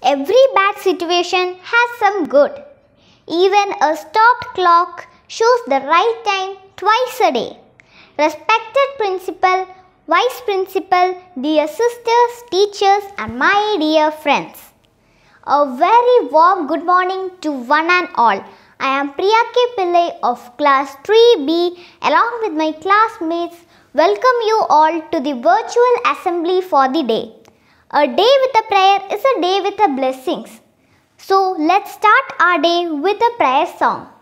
Every bad situation has some good. Even a stopped clock shows the right time twice a day. Respected principal, vice principal, dear sisters, teachers and my dear friends. A very warm good morning to one and all. I am Priya K. Pillai of class 3B along with my classmates. Welcome you all to the virtual assembly for the day. A day with a prayer is a day with a blessings. So let's start our day with a prayer song.